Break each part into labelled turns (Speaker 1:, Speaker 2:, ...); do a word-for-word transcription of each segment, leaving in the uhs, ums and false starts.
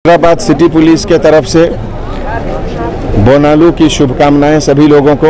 Speaker 1: Hyderabad city police के तरफ से बोनालू की शुभकामनाएं सभी लोगों को।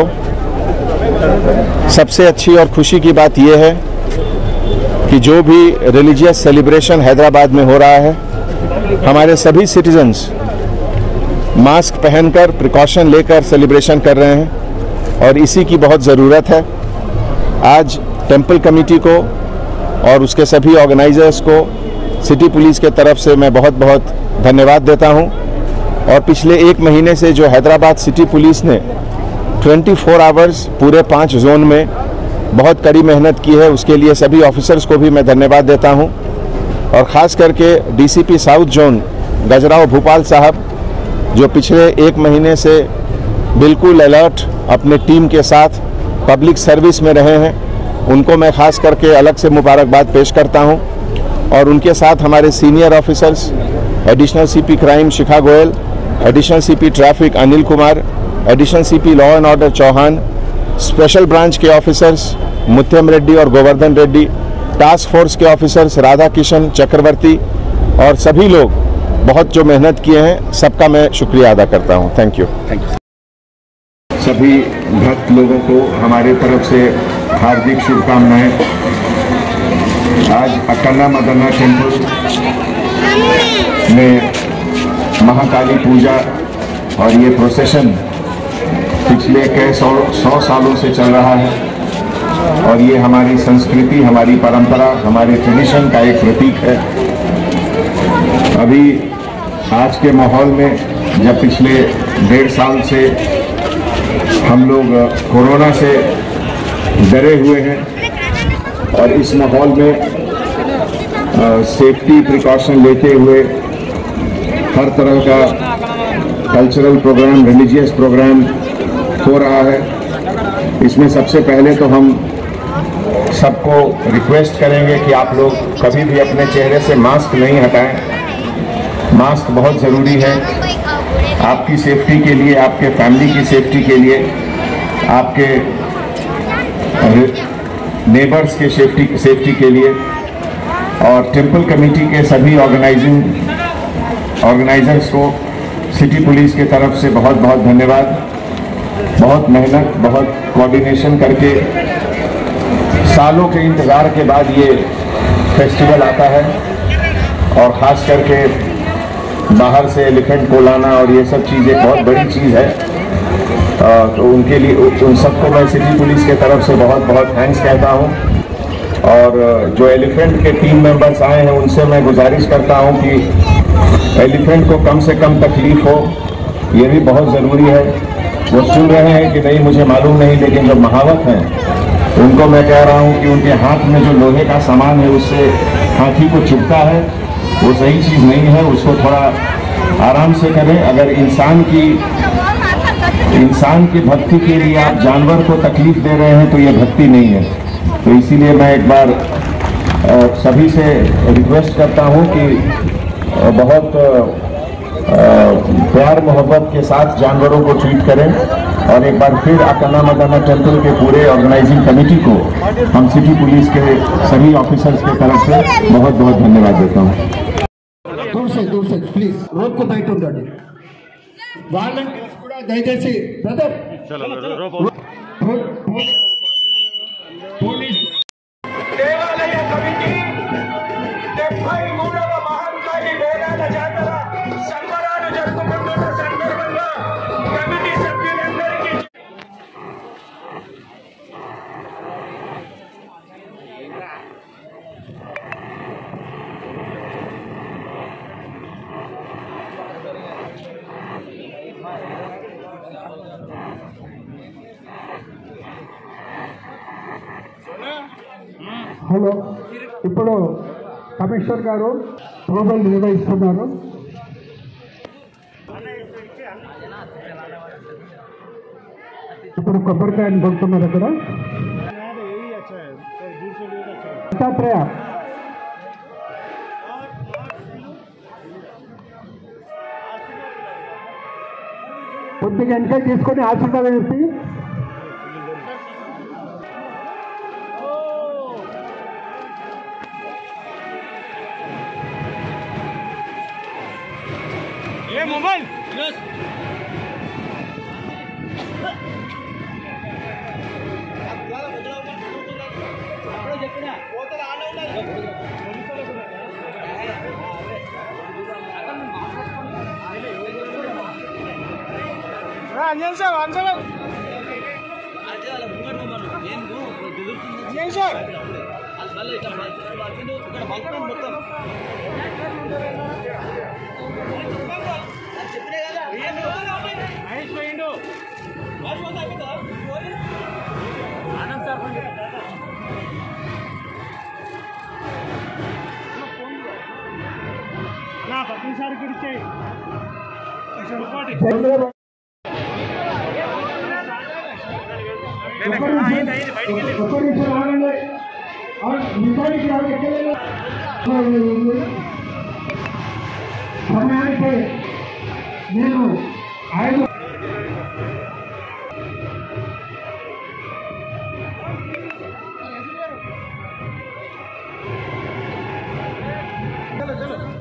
Speaker 1: सबसे अच्छी और खुशी की बात यह है कि जो भी रिलीजियस सेलिब्रेशन हैदराबाद में हो रहा है, हमारे सभी सिटीजन्स मास्क पहनकर प्रिकॉशन लेकर सेलिब्रेशन कर रहे हैं और इसी की बहुत ज़रूरत है। आज टेंपल कमेटी को और उसके सभी ऑर्गेनाइजर्स को सिटी पुलिस के तरफ से मैं बहुत बहुत धन्यवाद देता हूं। और पिछले एक महीने से जो हैदराबाद सिटी पुलिस ने चौबीस आवर्स पूरे पांच जोन में बहुत कड़ी मेहनत की है, उसके लिए सभी ऑफिसर्स को भी मैं धन्यवाद देता हूं। और ख़ास करके DCP south zone Gajrao Bhupal साहब, जो पिछले एक महीने से बिल्कुल अलर्ट अपने टीम के साथ पब्लिक सर्विस में रहे हैं, उनको मैं ख़ास करके अलग से मुबारकबाद पेश करता हूं। और उनके साथ हमारे senior officers, additional CP crime Shikha Goyal, additional CP traffic Anil Kumar, additional CP law and order Chauhan, special branch के ऑफिसर्स मुत्यम रेड्डी और गोवर्धन रेड्डी, टास्क फोर्स के ऑफिसर्स राधा किशन चक्रवर्ती और सभी लोग बहुत जो मेहनत किए हैं, सबका मैं शुक्रिया अदा करता हूं। Thank you. थैंक यू सभी भक्त लोगों को हमारे तरफ से हार्दिक शुभकामनाएं। आज अक्कन्ना मदन्ना टेम्पल में महाकाली पूजा और ये प्रोसेशन पिछले कई सौ सौ सालों से चल रहा है और ये हमारी संस्कृति, हमारी परंपरा, हमारे ट्रेडिशन का एक प्रतीक है। अभी आज के माहौल में, जब पिछले डेढ़ साल से हम लोग कोरोना से डरे हुए हैं और इस माहौल में सेफ्टी प्रिकॉशन लेते हुए हर तरह का कल्चरल प्रोग्राम, रिलीजियस प्रोग्राम हो रहा है, इसमें सबसे पहले तो हम सबको रिक्वेस्ट करेंगे कि आप लोग कभी भी अपने चेहरे से मास्क नहीं हटाएं। मास्क बहुत ज़रूरी है आपकी सेफ्टी के लिए, आपके फैमिली की सेफ्टी के लिए, आपके नेबर्स के सेफ्टी सेफ्टी के लिए। और टेंपल कमेटी के सभी ऑर्गेनाइजिंग ऑर्गेनाइजर्स को सिटी पुलिस के तरफ से बहुत बहुत धन्यवाद। बहुत मेहनत, बहुत कोऑर्डिनेशन करके सालों के इंतज़ार के बाद ये फेस्टिवल आता है और ख़ास करके बाहर से एलिफेंट को लाना और ये सब चीज़ एक बहुत बड़ी चीज़ है। तो उनके लिए, उन सबको मैं सिटी पुलिस के तरफ से बहुत बहुत थैंक्स कहता हूँ। और जो एलिफेंट के टीम मेंबर्स आए हैं, उनसे मैं गुजारिश करता हूँ कि एलिफेंट को कम से कम तकलीफ हो, ये भी बहुत ज़रूरी है। वो सुन रहे हैं कि नहीं मुझे मालूम नहीं, लेकिन जो महावत हैं उनको मैं कह रहा हूँ कि उनके हाथ में जो लोहे का सामान है उससे हाथी को चुभता है, वो सही चीज़ नहीं है। उसको थोड़ा आराम से करें। अगर इंसान की इंसान की भक्ति के लिए आप जानवर को तकलीफ दे रहे हैं तो ये भक्ति नहीं है। तो इसीलिए मैं एक बार सभी से रिक्वेस्ट करता हूं कि बहुत प्यार मोहब्बत के साथ जानवरों को ट्रीट करें। और एक बार फिर अक्कन्ना मदन्ना टेंपल के पूरे ऑर्गेनाइजिंग कमेटी को हम सिटी पुलिस के सभी ऑफिसर्स की तरफ से बहुत बहुत धन्यवाद देता हूँ।
Speaker 2: दूर से दूर से प्लीज रोड को बैठ ఉండండి వాళ్ళని కూడా దయచేసి బ్రదర్ పోలీస్ దేవాలయ కమిటీ డెబ్బై మూడవ మహంకాళి బోనాల జాతర సంబరాలు జరుపుకుంటున్న సందర్భంగా కమిటీ సభ్యులందరికీ హలో ఇప్పుడు కమిషనర్ గారు ప్రోగ్రాం నిర్వహిస్తున్నారు. ఇప్పుడు కొబ్బరికాయని కొడుతున్నారు అక్కడ దత్తాత్రేయ కొద్దిగా వెనక తీసుకొని ఆశీర్వాదం చేసి
Speaker 3: मोबाइल अंजन साहब अंजन अंजन साहब ఆనంద్ సార్ నా ప్రతిసారి ఇచ్చేయి
Speaker 2: ఒక్క నిమిషం ఆగండి నిజానికి సమయానికి నేను ఐదు చలో చలో